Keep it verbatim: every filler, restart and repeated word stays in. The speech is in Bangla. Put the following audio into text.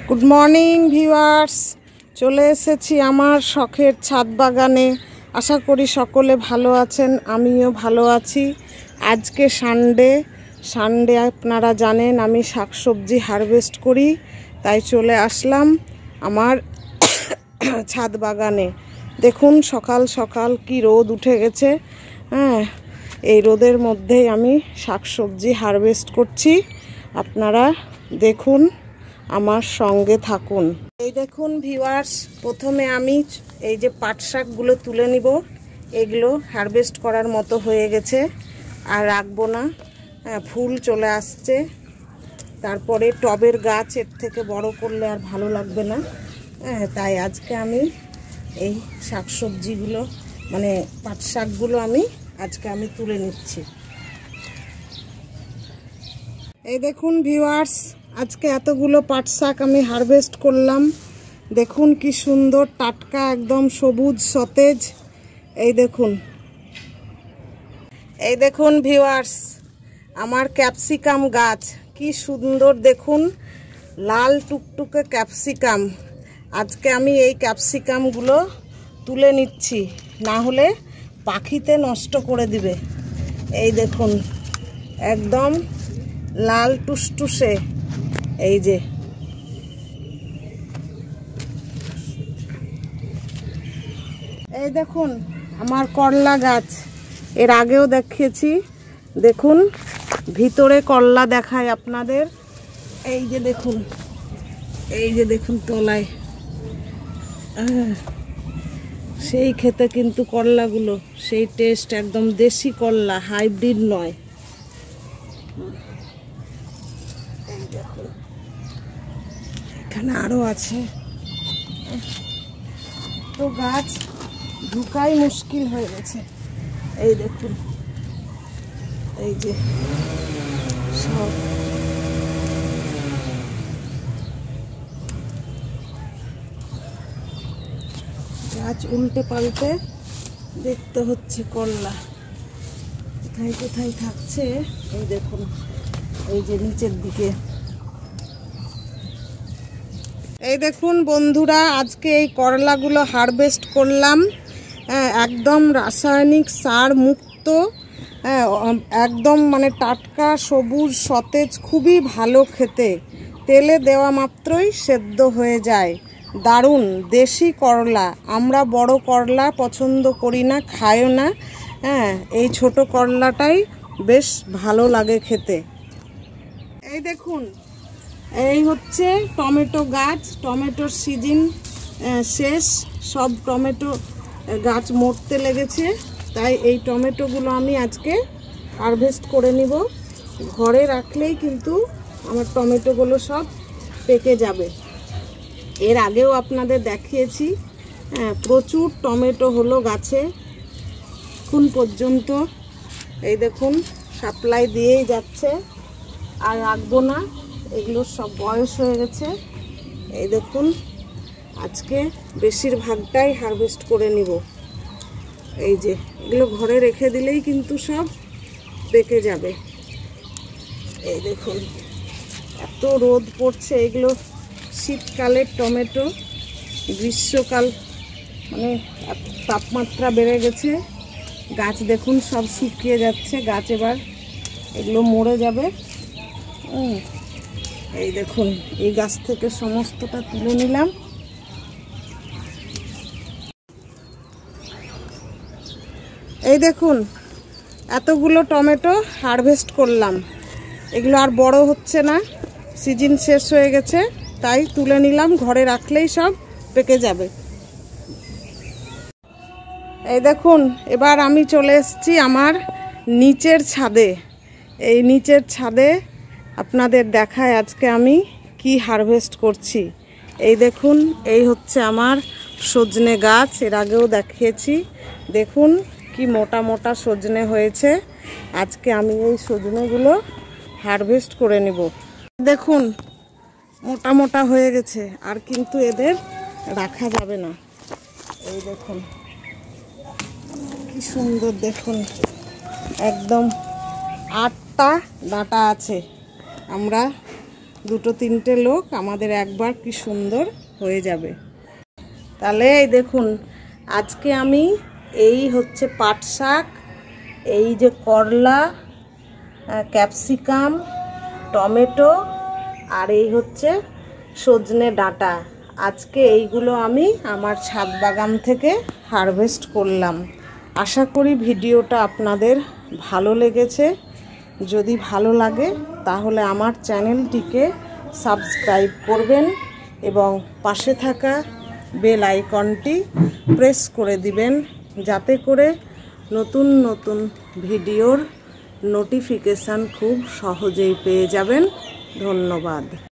গুড মর্নিং ভিউয়ার্স, চলে এসেছি আমার শখের ছাদ বাগানে। আশা করি সকলে ভালো আছেন, আমিও ভালো আছি। আজকে সানডে সানডে আপনারা জানেন আমি শাকসবজি হারভেস্ট করি, তাই চলে আসলাম আমার ছাদ বাগানে। দেখুন সকাল সকাল কি রোদ উঠে গেছে। হ্যাঁ, এই রোদের মধ্যেই আমি শাকসবজি হারভেস্ট করছি। আপনারা দেখুন, আমার সঙ্গে থাকুন। এই দেখুন ভিউয়ার্স, প্রথমে আমি এই যে পাট শাকগুলো তুলে নিব। এগুলো হারভেস্ট করার মতো হয়ে গেছে, আর রাখবো না, ফুল চলে আসছে। তারপরে টবের গাছ এর থেকে বড় করলে আর ভালো লাগবে না, হ্যাঁ, তাই আজকে আমি এই শাকসবজিগুলো মানে পাট শাকগুলো আমি আজকে আমি তুলে নিচ্ছি। এই দেখুন ভিউয়ার্স, আজকে এতগুলো পাট শাক আমি হারভেস্ট করলাম। দেখুন কি সুন্দর টাটকা, একদম সবুজ সতেজ। এই দেখুন এই দেখুন ভিউয়ার্স, আমার ক্যাপসিকাম গাছ কি সুন্দর, দেখুন লাল টুকটুকে ক্যাপসিকাম। আজকে আমি এই ক্যাপসিকামগুলো তুলে নিচ্ছি, না হলে পাখিতে নষ্ট করে দিবে। এই দেখুন একদম লাল টুসটুসে। এই যে এই দেখুন আমার করলা গাছ, এর আগেও দেখিয়েছি। দেখুন ভিতরে করলা দেখায় আপনাদের। এই যে দেখুন, এই যে দেখুন তলায়, সেই খেতে কিন্তু করলাগুলো সেই টেস্ট, একদম দেশি করলা, হাইব্রিড নয়। এই দেখুন এখানে আরো আছে, তো গাছ ঢুকাই মুশকিল হয়ে গেছে। এই দেখুন, এই যে সব গাছ উল্টে পাল্টে দেখতে হচ্ছে করলা কোথায় কোথায় থাকছে। এই দেখুন, এই যে নিচের দিকে। এই দেখুন বন্ধুরা, আজকে এই করলাগুলো হারভেস্ট করলাম, একদম রাসায়নিক সার মুক্ত, একদম মানে টাটকা সবুজ সতেজ, খুবই ভালো খেতে। তেলে দেওয়া মাত্রই সেদ্ধ হয়ে যায়। দারুণ দেশি করলা। আমরা বড় করলা পছন্দ করি না, খাইও না। হ্যাঁ, এই ছোট করলাটাই বেশ ভালো লাগে খেতে। এই দেখুন, এই হচ্ছে টমেটো গাছ। টমেটোর সিজন শেষ, সব টমেটো গাছ মরতে লেগেছে, তাই এই টমেটোগুলো আমি আজকে হারভেস্ট করে নিব। ঘরে রাখলেই কিন্তু আমার টমেটোগুলো সব পেকে যাবে। এর আগেও আপনাদের দেখিয়েছি, হ্যাঁ, প্রচুর টমেটো হলো গাছে এখন পর্যন্ত। এই দেখুন সাপ্লাই দিয়েই যাচ্ছে, আর রাখবো না, এগুলো সব বয়স হয়ে গেছে। এই দেখুন আজকে বেশিরভাগটাই হারভেস্ট করে নিব। এই যে এগুলো ঘরে রেখে দিলেই কিন্তু সব পেকে যাবে। এই দেখুন এত রোদ পড়ছে, এগুলো শীতকালের টমেটো, গ্রীষ্মকাল মানে তাপমাত্রা বেড়ে গেছে, গাছ দেখুন সব শুকিয়ে যাচ্ছে। গাছ এবার এগুলো মরে যাবে। হুম, এই দেখুন এই গাছ থেকে সমস্তটা তুলে নিলাম। এই দেখুন এতগুলো টমেটো হারভেস্ট করলাম, এগুলো আর বড় হচ্ছে না, সিজন শেষ হয়ে গেছে, তাই তুলে নিলাম। ঘরে রাখলেই সব পেকে যাবে। এই দেখুন এবার আমি চলে এসেছি আমার নিচের ছাদে। এই নিচের ছাদে আপনাদের দেখায় আজকে আমি কি হারভেস্ট করছি। এই দেখুন, এই হচ্ছে আমার সজনে গাছ, এর আগেও দেখিয়েছি। দেখুন কি মোটা মোটা সজনে হয়েছে। আজকে আমি এই সজনেগুলো হারভেস্ট করে নেব। দেখুন মোটা মোটা হয়ে গেছে, আর কিন্তু এদের রাখা যাবে না। এই দেখুন কি সুন্দর, দেখুন একদম আটটা ডাঁটা আছে। আমরা দুটো তিনটে লোক আমাদের একবার কি সুন্দর হয়ে যাবে। তাহলে এই দেখুন আজকে আমি এই হচ্ছে পাট শাক, এই যে করলা, ক্যাপসিকাম, টমেটো আর এই হচ্ছে সজনে ডাঁটা, আজকে এইগুলো আমি আমার ছাদ বাগান থেকে হারভেস্ট করলাম। আশা করি ভিডিওটা আপনাদের ভালো লেগেছে। যদি ভালো লাগে তাহলে আমার চ্যানেলটিকে সাবস্ক্রাইব করবেন এবং পাশে থাকা বেল আইকনটি প্রেস করে দিবেন, যাতে করে নতুন নতুন ভিডিওর নোটিফিকেশান খুব সহজেই পেয়ে যাবেন। ধন্যবাদ।